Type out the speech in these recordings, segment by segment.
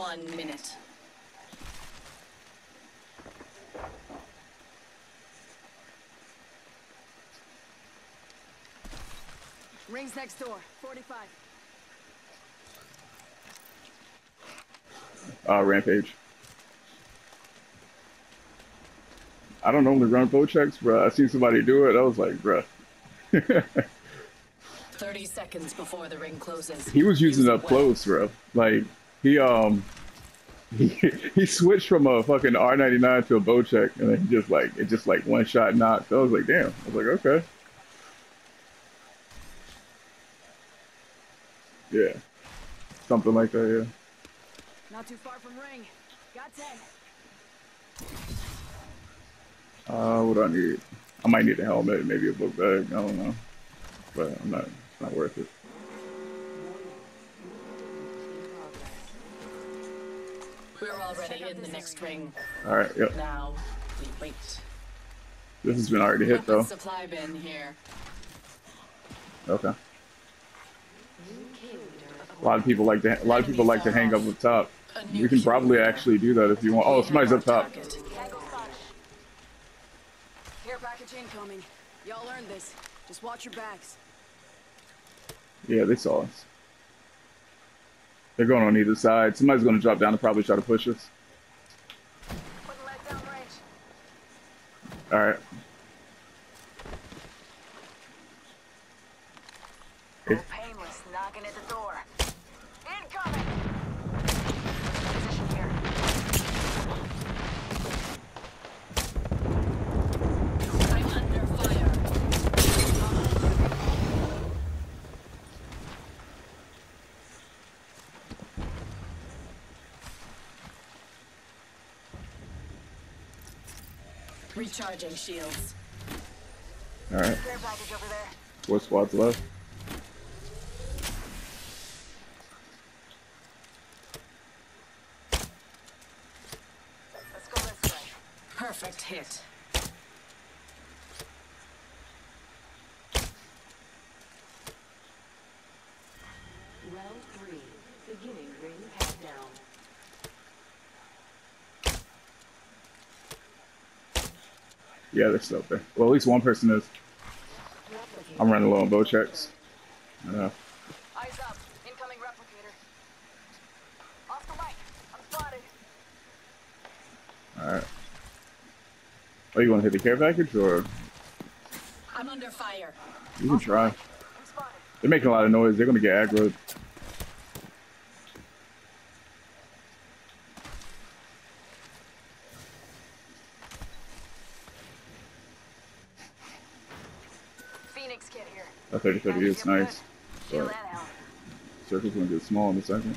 1 minute. Rings next door. 45. Rampage. I don't normally run bow checks, bro. I seen somebody do it. I was like, bruh. 30 seconds before the ring closes. He was using Use it it up well. close, bro. Like he switched from a fucking R99 to a bow check, and then it just like one shot knocked. I was like, damn. I was like, okay. Yeah, something like that. Yeah. Not too far from ring. Got 10. What do I need? I might need a helmet, maybe a book bag. I don't know, but I'm not. It's not worth it. We're already in the next ring. All right. Yep. Now we wait. This has been already hit though. Weapon supply bin here. Okay. A lot of people like to hang up up top. You can probably actually do that if you want. Oh, somebody's up top. Care package incoming. Y'all earned this. Just watch your backs. Yeah, they saw us. They're going on either side. Somebody's going to drop down and probably try to push us. Putting lead down range. All right. Painless knocking at the door. Incoming. Position here. I'm under fire. Recharging shields. All right. Care package over there. 4 squads left. Let's go this way. Perfect hit. Round 3. Beginning ring pat down. Yeah, they're still up there. Well, at least one person is. I'm running low on bow checks. I know. Eyes up. Incoming replicator. Off the mic. I'm spotted. All right. Oh, you want to hit the care package, or I'm under fire. you can try? I'm spotted. They're making a lot of noise. They're gonna get aggroed. Phoenix kit here. A 30-30 is nice. Shield But and helmet. circle's gonna get small in a second.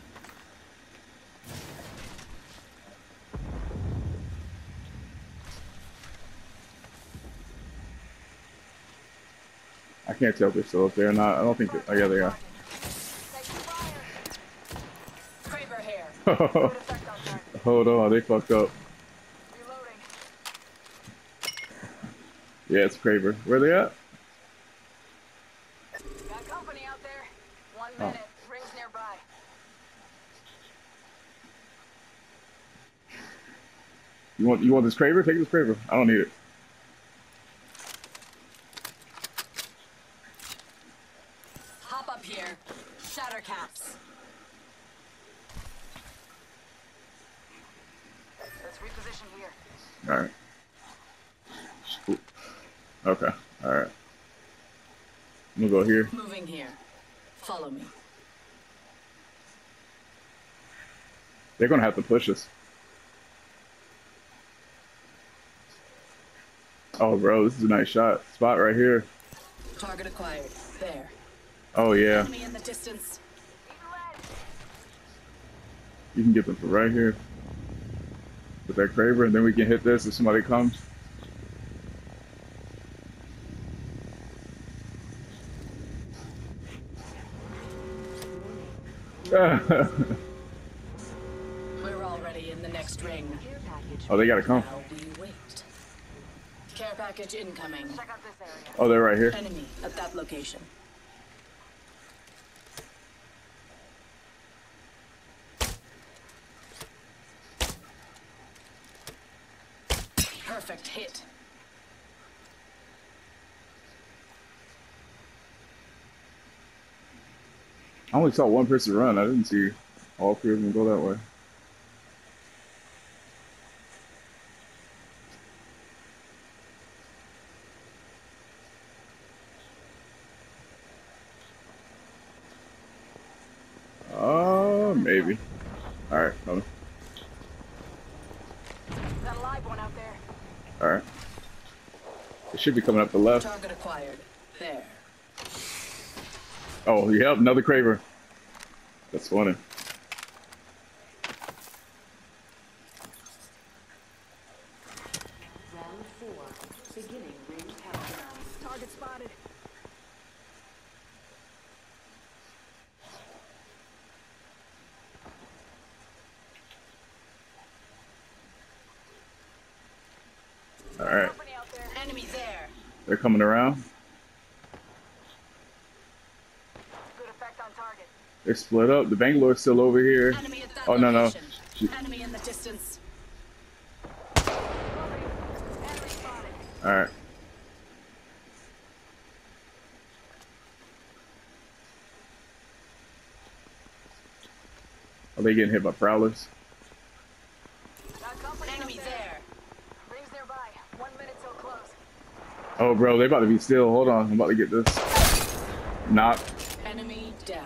I can't tell if they're still up there or not. I don't think that. Oh, yeah, they are. Taking fire. Kraber here. Good effect on target. Hold on, they fucked up. Reloading. Yeah, it's Kraber. Where they at? Got company out there. 1 Oh. minute. Rings nearby. You want this Kraber? Take this Kraber. I don't need it. Hop up here. Shatter caps. Let's reposition here. All right. Ooh. Okay. All right. I'm gonna go here. Moving here. Follow me. They're gonna have to push us. Oh, bro, this is a nice shot. Spot right here. Target acquired. There. Oh yeah, Enemy in the distance. Eating lead. you can get them from right here with that Kraber, and then we can hit this if somebody comes. We're already in the next ring. Care package. Oh, they gotta come. Now we wait. Care package incoming. Check out this area. Oh, they're right here. Enemy at that location. perfect hit. I only saw one person run. I didn't see all three of them go that way. Maybe. All right, coming. Got a live one out there. All right. It should be coming up the left. Target acquired. There. Oh, yep, another Kraber. That's funny. Round 4. Beginning ring countdown. Target spotted. All right, Company out there. Enemy there. they're coming around. Good effect on target. They're split up. The Bangalore's still over here. Enemy at that Oh, no, no. location. She- Enemy in the distance. Moving. Enemy spotted. All right. Are they getting hit by prowlers? Got company Enemy out there. Rings nearby. 1 minute till close. Oh, bro, they about to be still. Hold on, I'm about to get this. Knock. Enemy down.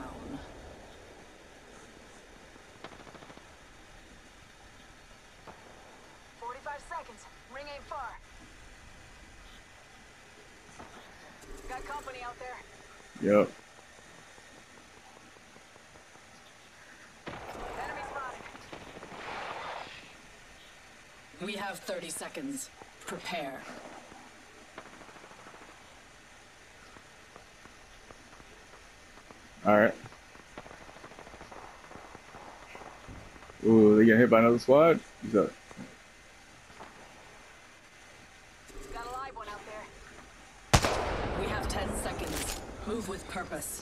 Ring ain't far. Got company out there. Yep. Enemy spotted. We have 30 seconds. Prepare. All right. Ooh, they get hit by another squad? What's up? Got a live one out there. We have 10 seconds. Move with purpose.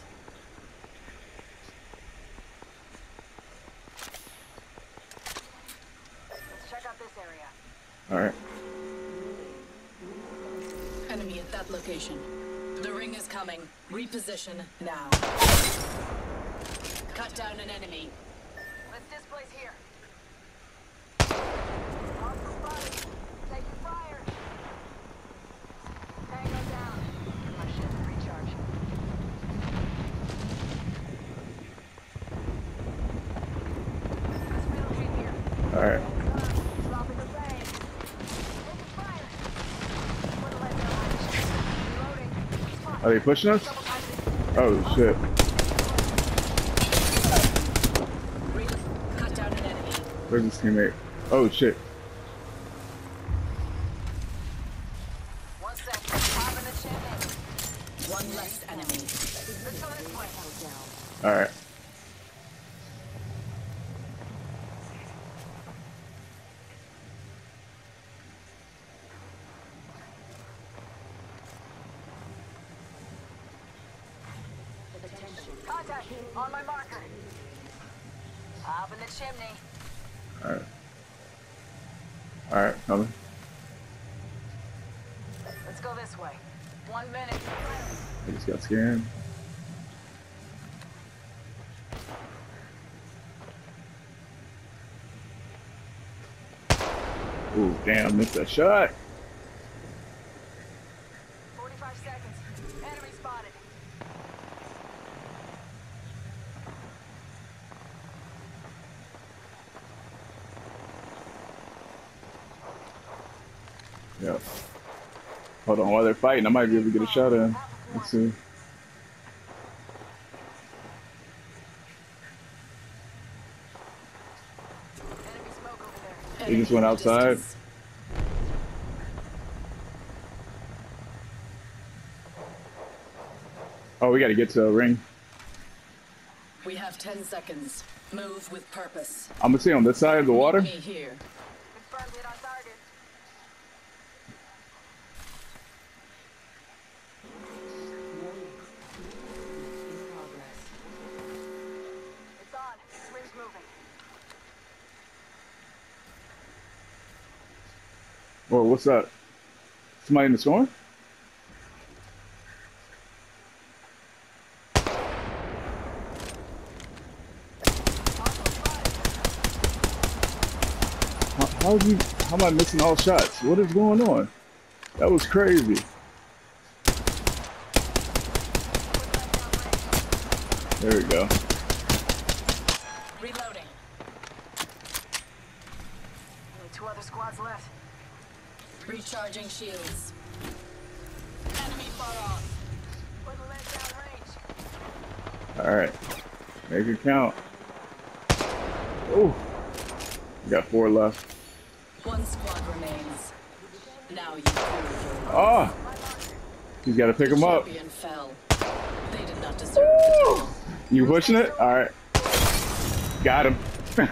Let's check out this area. All right. Enemy at that location. The ring is coming. Reposition now. Cut down an enemy. Let's displace here. Hostile spotted. Taking fire. Tango down. My ship recharge. Let's relocate here. All right. Dropping the bang. Taking fire. Put a leg down. Reloading. Are they pushing us? Oh, shit. Cut down an enemy. Where's his teammate? Oh, shit. 1 second. Pop in the chimney. One less enemy. Let's go this way. All right. Contact. On my marker. Pop in the chimney. All right. All right, coming. Let's go this way. 1 minute. I just got scanned. Ooh, damn, missed that shot. 45 seconds. Enemy spotted. Yep. Hold on, while they're fighting, I might be able to get a shot in. Let's see. Enemy smoke over there. They just went outside. Distance. Oh, we gotta get to a ring. We have 10 seconds. Move with purpose. I'm gonna stay on this side of the water. Me here. Confirmed hit on target. In progress. It's on. Ring's moving. Oh, what's that? Somebody in the storm? How am I missing all shots? What is going on? That was crazy. There we go. Reloading. Only 2 other squads left. Recharging shields. Enemy far off. Put the lead down range. All right, make it count. Oh, we got 4 left. 1 squad remains. Now you prove your Oh, he's got to pick him up. champion fell. They did not deserve the kill. You pushing it? All right, got him.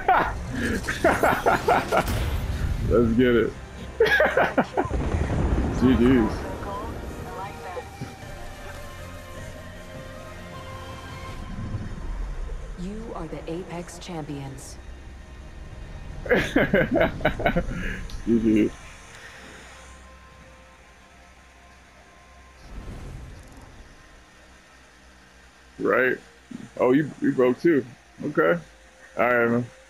Let's get it. GG's. I like that. You are the Apex champions. GG. Right. Oh, you broke too. Okay. All right, man.